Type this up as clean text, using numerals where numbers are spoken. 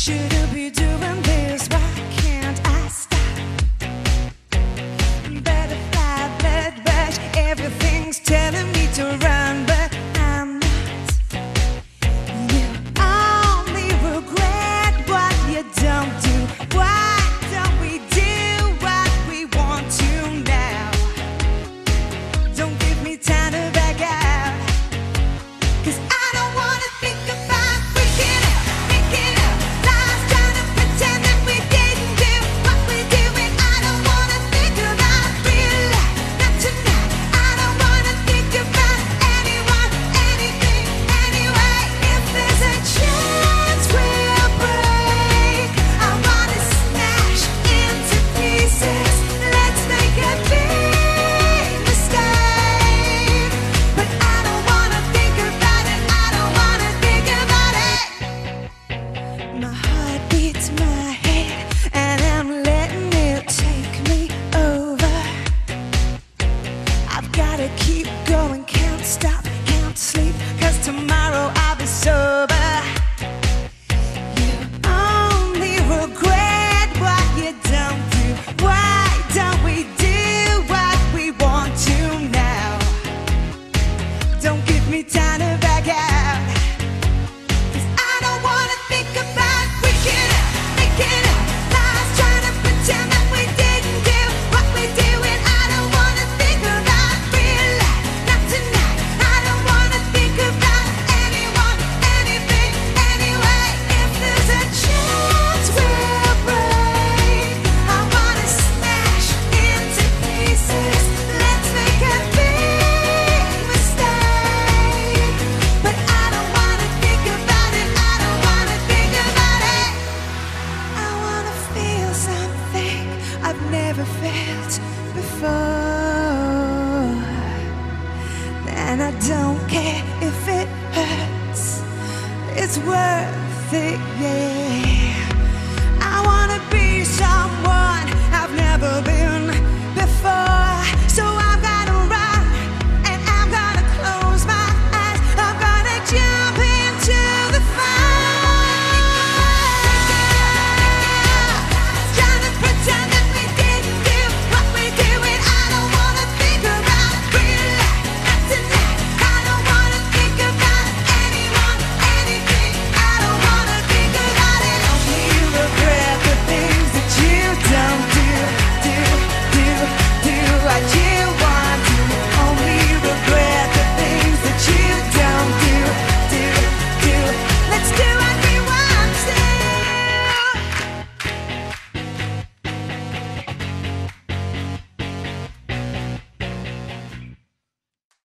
Shouldn't be doing this, why can't I stop? Better fly, blood rush, everything's telling me to run, but I'm not. You only regret what you don't do. Why don't we do what we want to now? Don't give me time to back out, 'cause I don't wanna think about freaking out, making up lies, trying to pretend that we didn't do what we're doing. I don't wanna think about real life, not tonight. I don't wanna think about anyone, anything, anyway. If there's a chance we'll break, I wanna smash into pieces. Let's make a big mistake, but I don't wanna think about it. I don't wanna think about it. My heart beats my head, and I'm letting it take me over. I've gotta keep going, can't stop, can't sleep, 'cause tomorrow I'll be sober. You only regret what you don't do. Why don't we do what we want to now? Don't give me time to back out, 'cause I don't wanna think about freaking out, making up lies, trying to pretend that we didn't do what we're doing. I don't wanna think about real life, not tonight. I don't wanna think about anyone, anything, anyway. If there's a chance we'll break, I wanna smash into pieces. Let's make a big mistake, but I don't wanna think about it. I don't wanna think about it. I wanna feel something I've never felt before, and I don't care if it hurts. It's worth it, yeah.